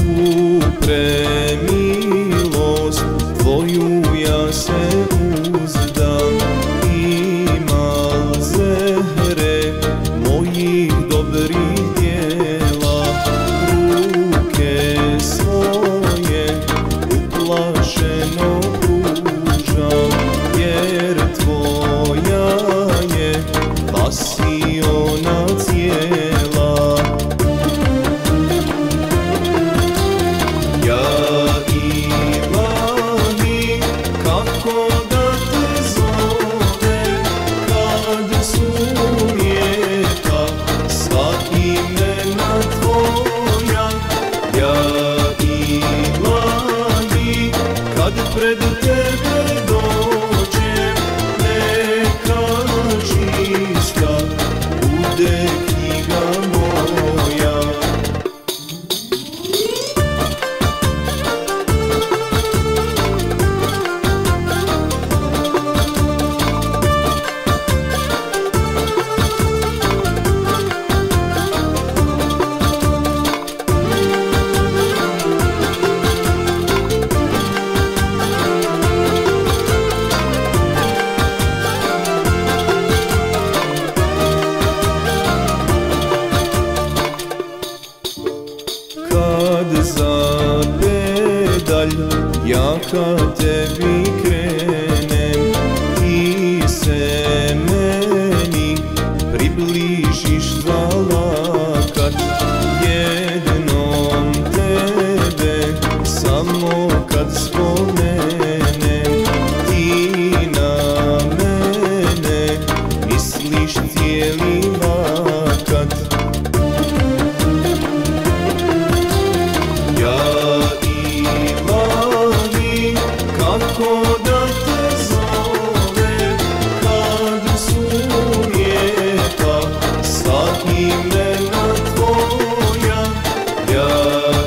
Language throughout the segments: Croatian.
U premilost tvoju ja se uzdam, imal zehre mojih dobrih djela. Ruke svoje uplašeno pružam, jer tvoja je pasiona cijela. Ja Ilahi, kako da te zovem kad sumjeta sva imena tvoja. Ja Ilahi, kad pred tebe dođem, neka čista bude knjiga moja. Kad za pedalj ja ka tebi krenem, ti se meni približiš za lakat. Jednom tebe samo kad spomenem, ti na mene misliš cijeli vakat. Ja Ilahi, kako da te zovem kad sumjeta sva imena tvoja. Ja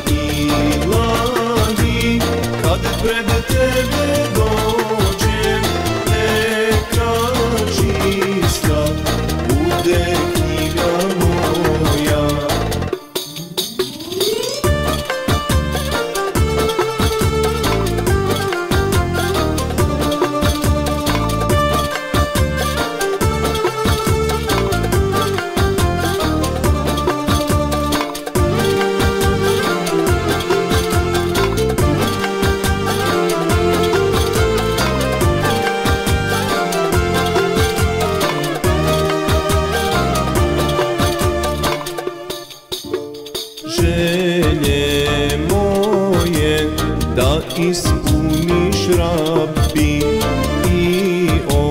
Ilahi, kad pred tebe dođem, neka čista bude knjiga moja. Želje moje da ispuniš, Rabbi, i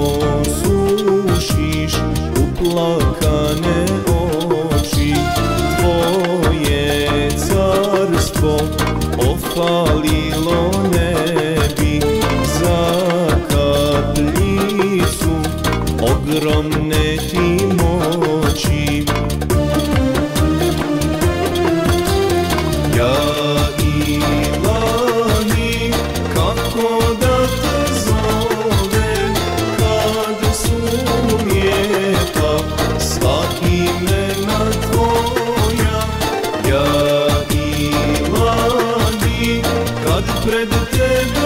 osušiš uplakane oči. Tvoje carstvo ofalilo ne bi za kapljicu ogromne ti moći. Ja Ilahi, kako da te zovem kad sumjeta sva imena tvoja. Ja Ilahi, kad pred tebe